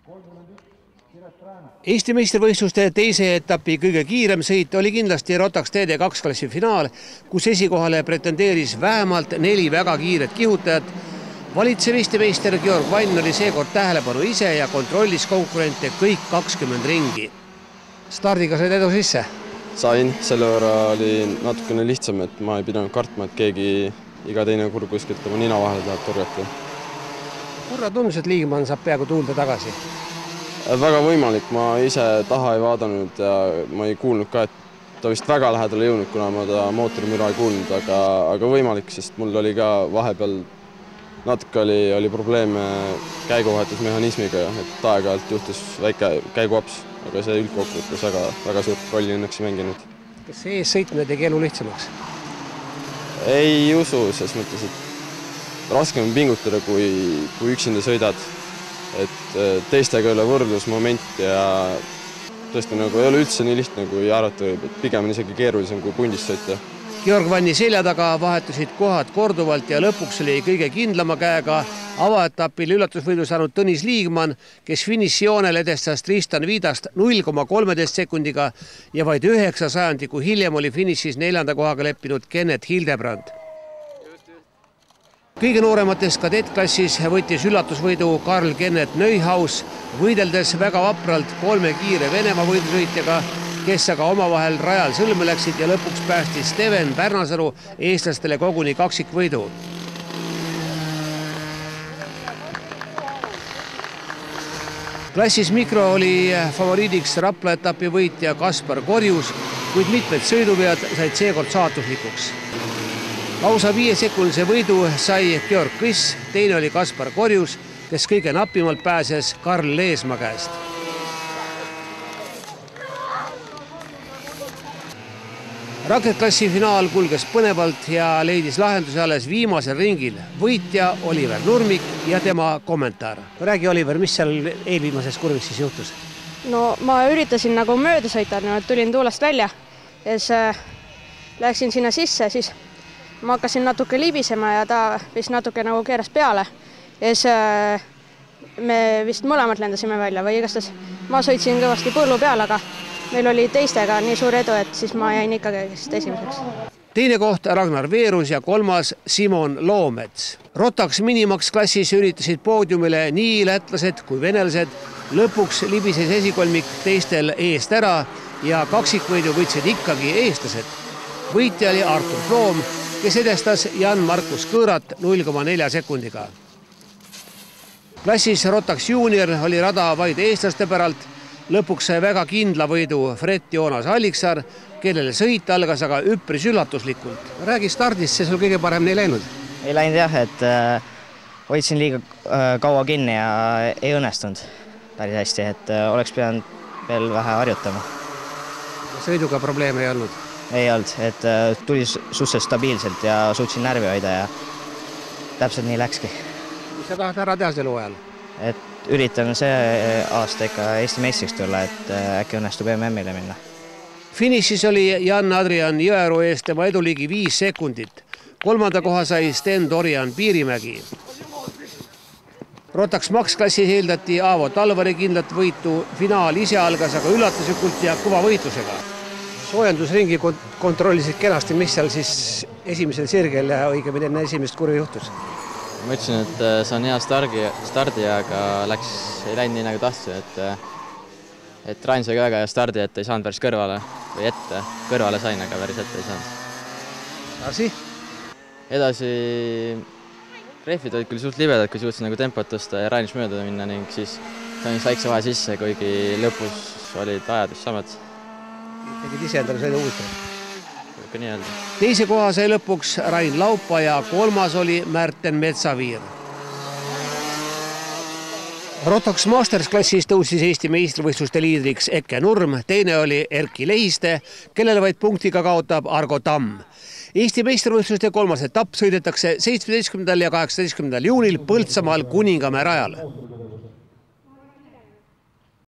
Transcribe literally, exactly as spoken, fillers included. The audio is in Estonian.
Eesti meistrivõistluste teise etapi kõige kiirem sõit oli kindlasti Rotax T D kaks klassi finaal, kus esikohale pretendeeris vähemalt neli väga kiiret kihutajat. Valitsev Eesti meister Georg Vann oli seekord tähelepanu ise ja kontrollis konkurente kõik kakskümmend ringi. Stardiga said edu sisse? Sain, selle võrra oli natukene lihtsam, et ma ei pidanud kartma, et keegi iga teine kurv kuskilt oma nina vahele tahab turgata. Kurra tundus, et Liigmann saab peaaegu tuulde tagasi? Väga võimalik, ma ise taha ei vaadanud ja ma ei kuulnud ka, et ta vist väga lähedale jõudnud, kuna ma ta mootorimüra ei kuulnud, aga, aga võimalik, sest mul oli ka vahepeal natuke oli, oli probleeme käiguvahetusmehhanismiga, et aeg-ajalt juhtus väike käiguaps, aga see üldkokkuvõttes väga, väga suurt rolli õnneks ei mänginud. Kas see ees sõitmine tegi elu lihtsamaks? Ei usu, ses mõttes, et raskem pingutada, kui, kui üksinda sõidad. Et teistega ei ole võrdlusmoment ja tõesti nagu ei ole üldse nii lihtne, kui arvata võib, et pigem on isegi keerulisem kui pundist sõita. Georg Vanni selja taga vahetusid kohad korduvalt ja lõpuks oli kõige kindlama käega avaetapil üllatusvõidu saanud Tõnis Liigmann, kes finišijoonel edestas Tristan Viidast null koma kolmeteist sekundiga ja vaid üheksa sajandiku hiljem oli finišis neljanda kohaga leppinud Kenneth Hildebrand. Kõige nooremates kadettklassis võttis üllatusvõidu Karl Kenneth Neuhaus, võideldes väga vapralt kolme kiire Venemaa võidusõitjaga, kes aga omavahel rajal sõlme läksid ja lõpuks päästis Steven Pärnasaru eestlastele koguni kaksikvõidu. Klassis mikro oli favoriidiks Rapla etapi võitja Kaspar Korjus, kuid mitmed sõiduvead said seekord saatuslikuks. Lausa viiesekundise võidu sai Georg Kõss, teine oli Kaspar Korjus, kes kõige napimalt pääses Karl Leesmaa käest. Raketklassi finaal kulges põnevalt ja leidis lahenduse alles viimasel ringil. Võitja Oliver Nurmik ja tema kommentaar. Räägi, Oliver, mis seal eelviimases kurvis siis juhtus? No ma üritasin nagu mööda sõita, tulin tuulest välja ja siis läksin sinna sisse, siis ma hakkasin natuke libisema ja ta vist natuke nagu keeras peale. Ja siis me vist mõlemad lendasime välja või igastas. Ma sõitsin kõvasti põllu peale, aga meil oli teistega nii suur edu, et siis ma jäin ikkagi esimeseks. Teine koht Ragnar Veerus ja kolmas Simon Loomets. Rotax Minimax klassis üritasid poodiumile nii lätlased kui venelased. Lõpuks libises esikolmik teistel eest ära ja kaksikvõidu võitsid ikkagi eestlased. Võitja oli Artur Floom, kes edestas Jan-Markus Kõõrat null koma nelja sekundiga. Klassis Rotax Junior oli rada vaid eestlaste päralt. Lõpuks sai väga kindla võidu Fred Joonas Alliksaar, kellele sõit algas aga üpris üllatuslikult. Räägi stardist, see sul kõige parem ei läinud? Ei läinud jah, et äh, hoidsin liiga äh, kaua kinni ja ei õnnestunud päris hästi, et äh, oleks pidanud veel vähe harjutama. Sõiduga probleeme ei olnud? Ei olnud, et äh, tuli suhteliselt stabiilselt ja suutsin närvi hoida ja täpselt nii läkski. Mis sa tahad ära teha selle hooajal? Et üritan see aasta ikka Eesti meistriks tulla, et äkki õnnestub M M-ile minna. Finišis oli Jan-Adrian Jõeru eest tema edu ligi viis sekundit. Kolmanda koha sai Sten Dorian Piirimägi. Rotax Max klassis eeldati Aavo Talvari kindlat võitu. Finaal ise algas aga üllatuslikult ja kõva võitlusega. Soojendusringi kontrollisid kenasti, mis seal siis esimesel sirgel ja õigemini enne esimest kurvi juhtus. Ma ütlesin, et see on hea stardi, stardi aga läks, ei läinud nii nagu tahtsin, et, et Rain sai väga hea stardi, et ei saanud päris kõrvale või ette. Kõrvale sain, aga päris ette ei saanud. Edasi? Edasi rehvid olid küll suht libedad, kui suutsin nagu tempot tõsta ja Rainis mööda minna ning siis sain väikse vahe sisse, kuigi lõpus olid ajadus samad. Tegid ise endale sõidu uuesti? Teise koha sai lõpuks Rain Laupa ja kolmas oli Märten Metsaviir. Rotax Masters klassis tõusis Eesti meistrivõistluste liidriks Eke Nurm, teine oli Erki Lehiste, kellele vaid punktiga kaotab Argo Tamm. Eesti meistrivõistluste kolmas etapp sõidetakse seitsmeteistkümnendal ja kaheksateistkümnendal juunil Põltsamaal Kuningamäe rajal.